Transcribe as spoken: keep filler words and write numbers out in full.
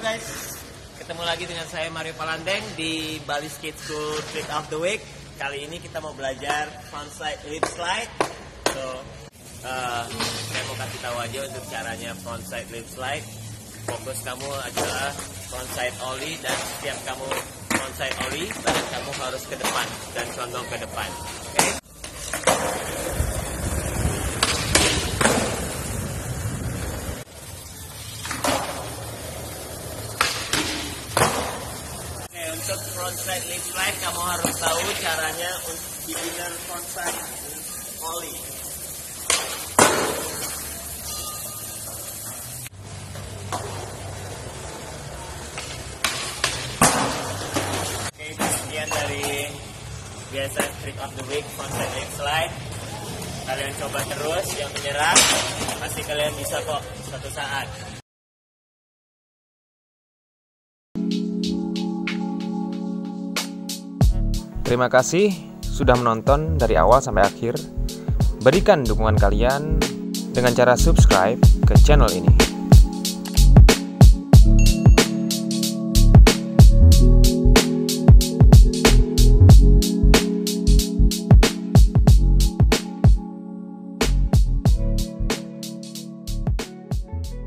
Halo guys, ketemu lagi dengan saya Mario Palandeng di Bali Skate School Trick of the Week. Kali ini kita mau belajar frontside lip slide. So, uh, saya mau kasih tahu aja untuk caranya frontside lip slide. Fokus kamu adalah frontside ollie, dan setiap kamu frontside ollie, badan kamu harus ke depan dan condong ke depan. Oke? Okay? Untuk frontside lip slide kamu harus tahu caranya untuk beginner frontside ollie. Oke, sekian dari biasa trick of the week frontside lip slide. Kalian coba terus, yang menyerah pasti kalian bisa kok suatu saat. Terima kasih sudah menonton dari awal sampai akhir. Berikan dukungan kalian dengan cara subscribe ke channel ini.